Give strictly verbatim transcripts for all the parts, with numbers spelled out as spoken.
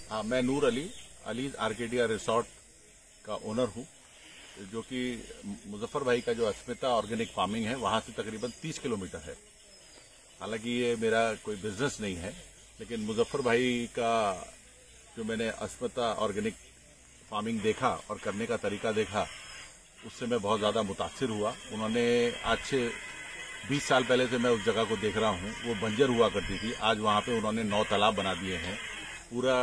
हाँ, मैं Noor Ali Ali's Arcadia resort का ओनर हूँ, जो कि मुजफ्फर भाई का जो अस्मिता ऑर्गेनिक फार्मिंग है वहाँ से तकरीबन तीस किलोमीटर है। हालांकि ये मेरा कोई बिजनेस नहीं है, लेकिन मुजफ्फर भाई का जो मैंने अस्मिता ऑर्गेनिक फार्मिंग देखा और करने का तरीका देखा, उससे मैं बहुत ज़्यादा मुतासिर हुआ। उन्होंने आज से बीस साल पहले से मैं उस जगह को देख रहा हूँ, वो बंजर हुआ करती थी। आज वहाँ पे उन्होंने नौ तालाब बना दिए हैं। पूरा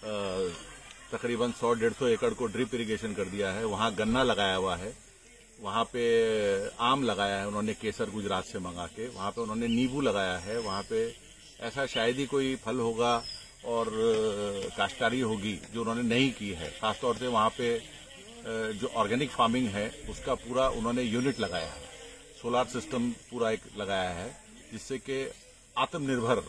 तकरीबन सौ डेढ़ सौ एकड़ को ड्रिप इरिगेशन कर दिया है। वहाँ गन्ना लगाया हुआ है, वहाँ पे आम लगाया है उन्होंने केसर गुजरात से मंगा के, वहाँ पे उन्होंने नींबू लगाया है। वहाँ पे ऐसा शायद ही कोई फल होगा और काश्तकारी होगी जो उन्होंने नहीं की है। खासतौर से वहाँ पे जो ऑर्गेनिक फार्मिंग है उसका पूरा उन्होंने यूनिट लगाया है, सोलार सिस्टम पूरा एक लगाया है, जिससे कि आत्मनिर्भर,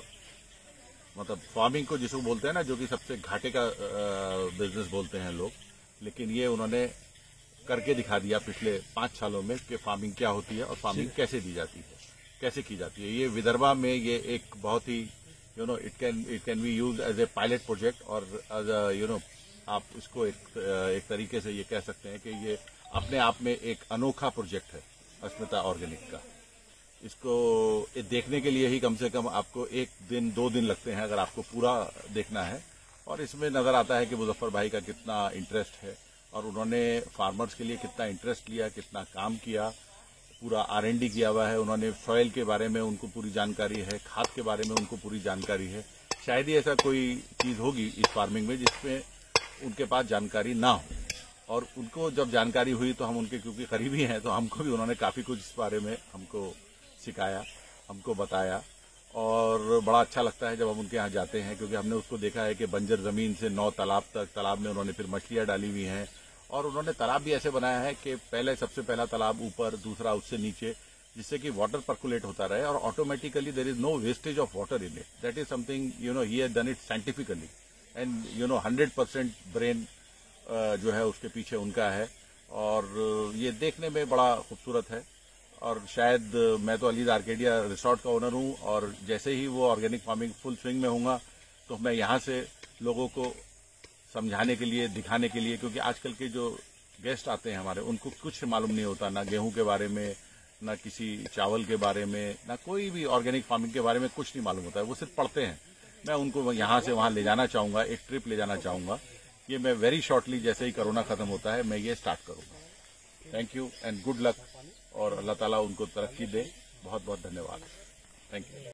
मतलब फार्मिंग को जिसको बोलते हैं ना, जो कि सबसे घाटे का बिजनेस बोलते हैं लोग, लेकिन ये उन्होंने करके दिखा दिया पिछले पांच सालों में कि फार्मिंग क्या होती है और फार्मिंग कैसे दी जाती है, कैसे की जाती है। ये विदर्भा में ये एक बहुत ही you know it can it can be use as a pilot project, और एज अ यू नो आप इसको एक, एक तरीके से ये कह सकते हैं कि ये अपने आप में एक अनोखा प्रोजेक्ट है अस्मिता ऑर्गेनिक का। इसको ये देखने के लिए ही कम से कम आपको एक दिन दो दिन लगते हैं अगर आपको पूरा देखना है। और इसमें नजर आता है कि मुजफ्फर भाई का कितना इंटरेस्ट है और उन्होंने फार्मर्स के लिए कितना इंटरेस्ट लिया, कितना काम किया, पूरा आर एन डी किया हुआ है। उन्होंने सॉइल के बारे में उनको पूरी जानकारी है, खाद के बारे में उनको पूरी जानकारी है। शायद ही ऐसा कोई चीज होगी इस फार्मिंग में जिसमें उनके पास जानकारी ना हो, और उनको जब जानकारी हुई तो हम उनके क्योंकि करीबी हैं, तो हमको भी उन्होंने काफी कुछ इस बारे में हमको सिखाया, हमको बताया। और बड़ा अच्छा लगता है जब हम उनके यहाँ जाते हैं, क्योंकि हमने उसको देखा है कि बंजर जमीन से नौ तालाब तक, तालाब में उन्होंने फिर मछलियां डाली हुई हैं, और उन्होंने तालाब भी ऐसे बनाया है कि पहले सबसे पहला तालाब ऊपर, दूसरा उससे नीचे, जिससे कि वाटर पर्कुलेट होता रहे और automatically there is no wastage of water in it. That is something you know he has done it scientifically, and you know hundred percent brain जो है उसके पीछे उनका है, और ये देखने में बड़ा खूबसूरत है। और शायद मैं तो अलीज आर्केडिया रिसोर्ट का ओनर हूं, और जैसे ही वो ऑर्गेनिक फार्मिंग फुल स्विंग में होगा तो मैं यहां से लोगों को समझाने के लिए, दिखाने के लिए, क्योंकि आजकल के जो गेस्ट आते हैं हमारे, उनको कुछ मालूम नहीं होता, ना गेहूं के बारे में, ना किसी चावल के बारे में, ना कोई भी ऑर्गेनिक फार्मिंग के बारे में कुछ नहीं मालूम होता है, वो सिर्फ पढ़ते हैं। मैं उनको यहाँ से वहां ले जाना चाहूंगा, एक ट्रिप ले जाना चाहूंगा। ये मैं वेरी शॉर्टली, जैसे ही कोरोना खत्म होता है, मैं ये स्टार्ट करूंगा। Thank you and good luck, और अल्लाह ताला उनको तरक्की दे। बहुत बहुत धन्यवाद। Thank you.